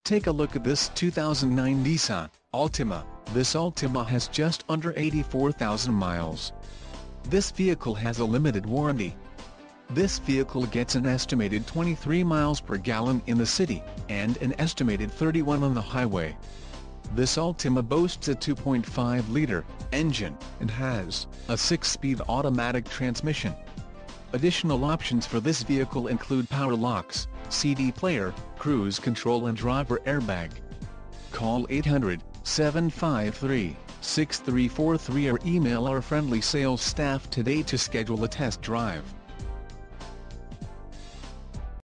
Take a look at this 2009 Nissan Altima. This Altima has just under 84,000 miles. This vehicle has a limited warranty. This vehicle gets an estimated 23 miles per gallon in the city, and an estimated 31 on the highway. This Altima boasts a 2.5-liter engine, and has a 6-speed automatic transmission. Additional options for this vehicle include power locks, CD player, cruise control and driver airbag. Call 800-753-6343 or email our friendly sales staff today to schedule a test drive.